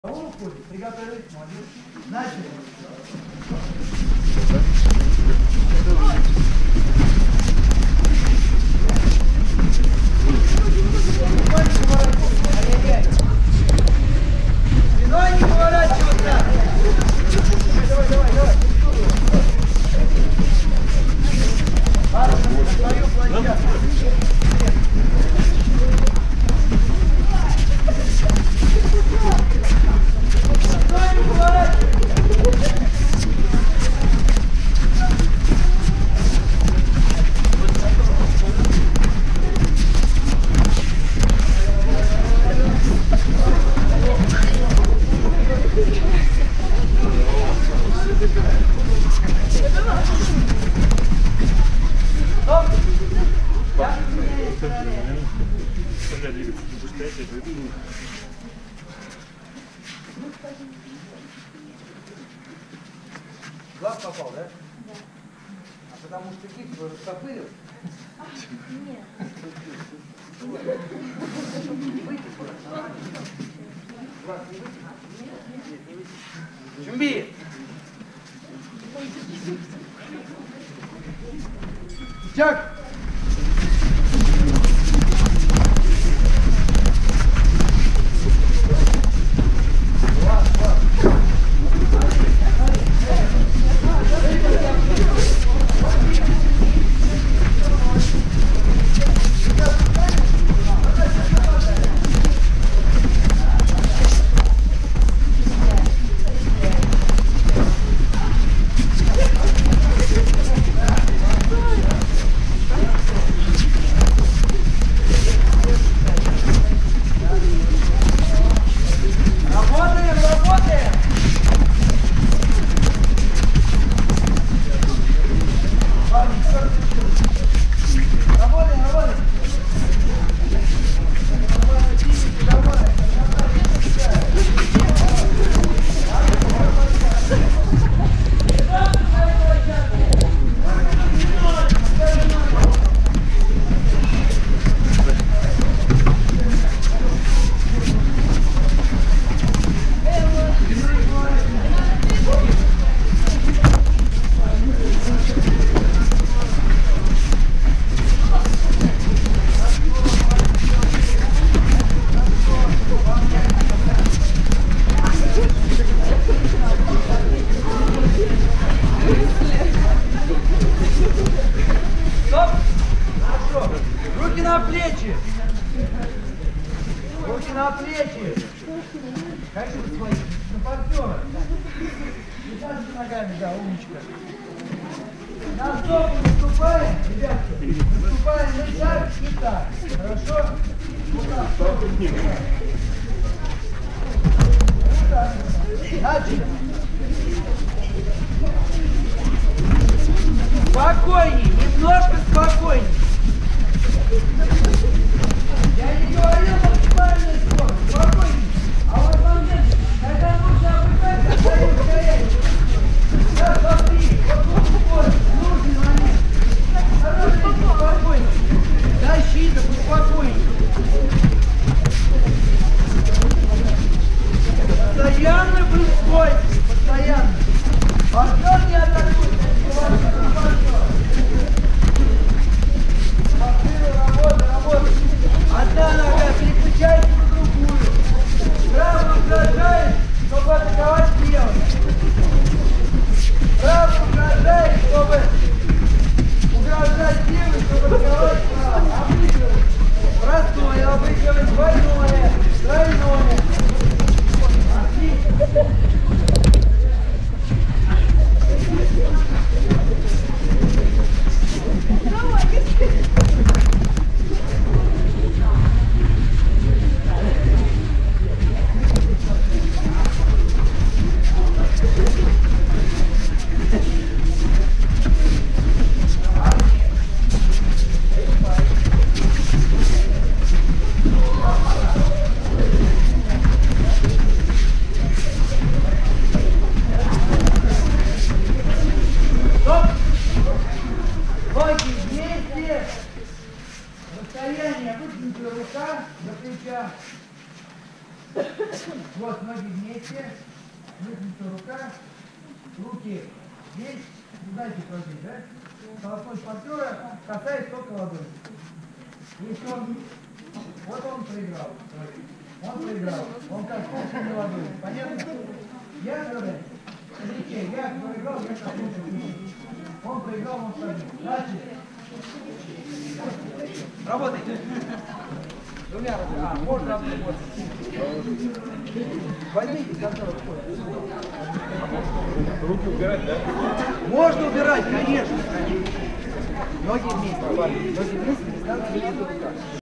Приготовились, молодец. Начали. Спиной не поворачиваться. Давай. Хорошо, на свою площадку. Глаз попал, да? Да. А потому что кисть его растопырил? Нет. Выйди куда-то. Глаз не вытянул? Нет, не вытянул. Чумби! Чак! Руки на плечи! Руки на плечи! Как же свои? На партнера! Держите ногами, да, умничка! На стопу наступаем, ребятки! Наступаем на так и так! Хорошо? Вот так, стопу. Вот так. Начали! Спокойней, немножко спокойней! Я не говорил максимальную скорость, спокойней. А вот момент, когда нужно обыграть, остаюсь скорее. Да, смотри, вот тут скорость, нужный момент. Хорошо, спокойней. Защита, успокойней. Постоянно был свой, постоянно. Партнер не атакует, одна нога, переключайся на другую. Правую угрожаешь, чтобы атаковать левой. Правую угрожаешь, чтобы угрожать левой, чтобы атаковать правой. Обыгрывай. Простое, обыгрывай двойное, тройное. Отлично. вместе, выгнута рука, руки здесь, дайте прожить, да? Толкнуть партнера, касаясь только ладони. Если он, вот он проиграл, он коснулся не ладони, понятно? Я говорю, смотрите, я проиграл, я коснулся не. Он проиграл, он пробил. Дальше. Работайте. Двумя руками. Можно работать. Возьмите, который входит. Руки убирать, да? Можно убирать, конечно. Ноги вместе. Ноги вместе, дистанция между руками.